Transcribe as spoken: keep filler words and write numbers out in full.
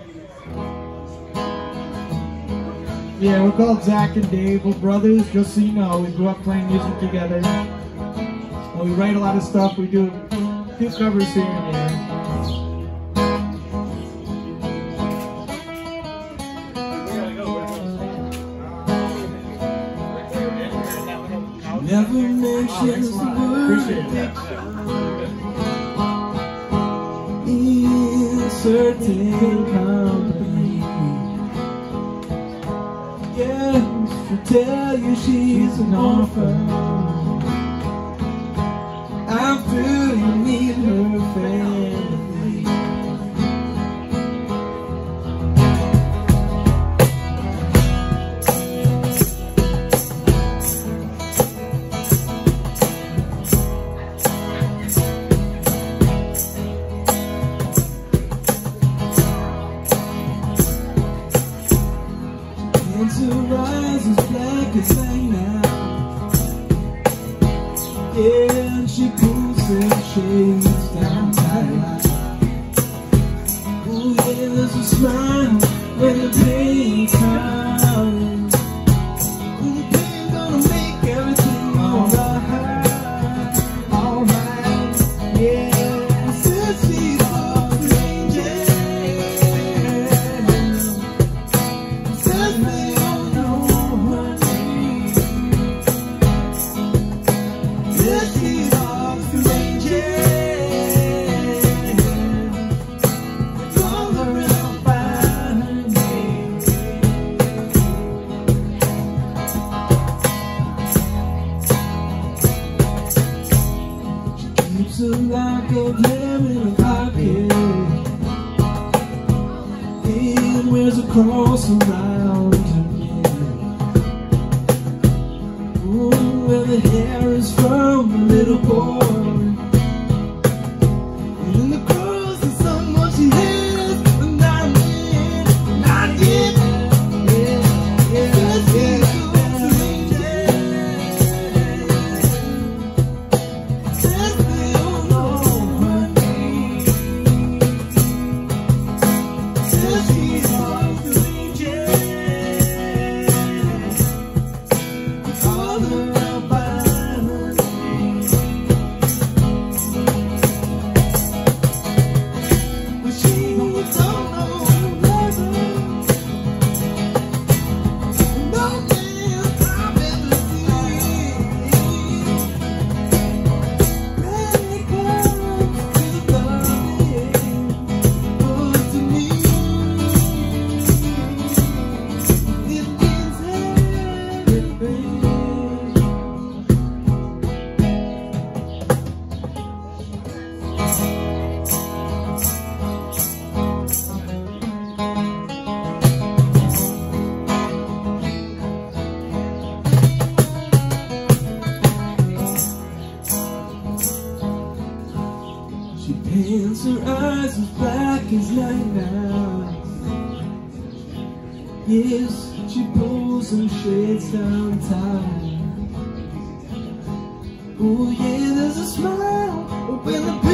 Yeah, we're called Zach and Dave. We're brothers, just so you know. We grew up playing music together. Well, we write a lot of stuff. We do a few covers here and there. Never mentions the word in certain company. Yeah, she'll tell you she's an orphan after you meet her family. And her eyes as black as night now. Yeah, and she pulls her shades down tight. Oh yeah, there's a smile when the pain comes. The pain gonna make everything alright, alright. Yeah, since she's all changing. Says me. Keeps a lock of hair in her pocket and wears a cross around her neck. Ooh, where the hair is from a little boy. And in the cross is someone she has, but not yet, not yet. Yeah, yeah, yeah. She paints her eyes as black as night now. Yes, she pulls her shades down tight. Oh yeah, there's a smile when the